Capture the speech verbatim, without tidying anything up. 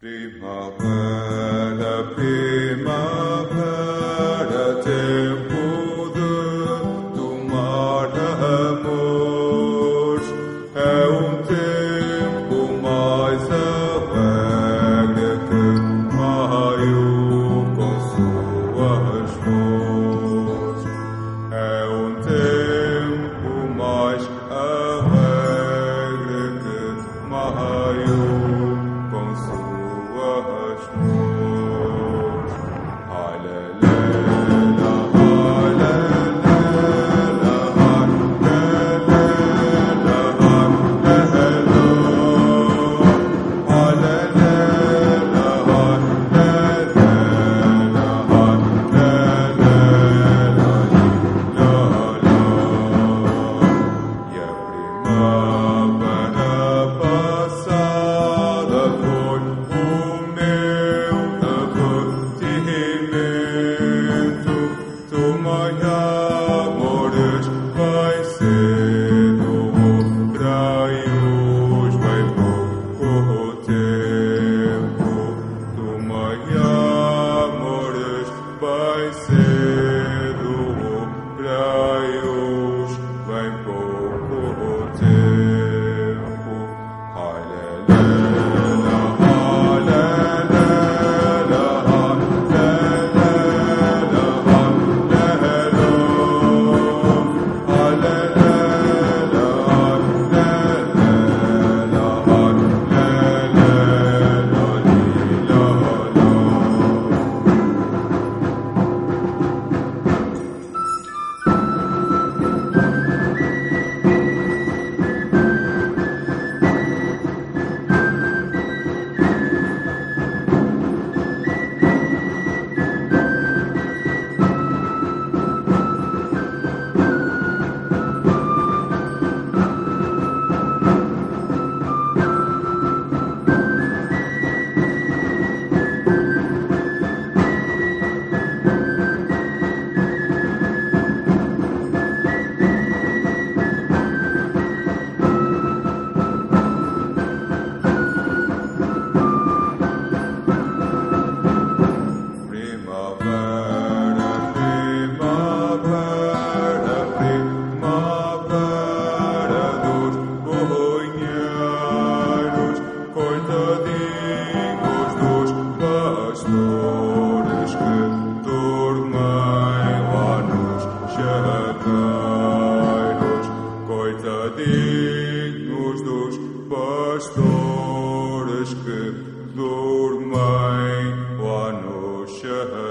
Primavera, primavera, tempo de tomar amores. É um tempo mais alegre que maio com suas flores. É um tempo mais alegre que maio com suas flores. Ai, lé, lé, lá, ai, lé, lé, lá, ai, lé, lé, lá, ai, lé, lé. Ai, lé, lé, lá, ai, lé, lé, lá, ai, lé, lé, lá, lá, lá. E a primavera passada foi o meu divertimento. Tomai amores, vai cedo, raios, vai pouco tempo. Tomai amores, vai cedo, raios, vai pouco tempo. Ai, lé, lé, lá, ai, lé, lé, lá, ai, lé, lé, lá, ai, lé, lé. Ai, lé, lé, lá, ai, lé, lé, lá, ai, lé, lé, lá, li, lá, lá. Primavera, primavera, primavera dos banheiros, coitadinhos dos pastores que dormem lá nos chagueiros. Coitadinhos dos pastores que dormem lá nos chagueiros.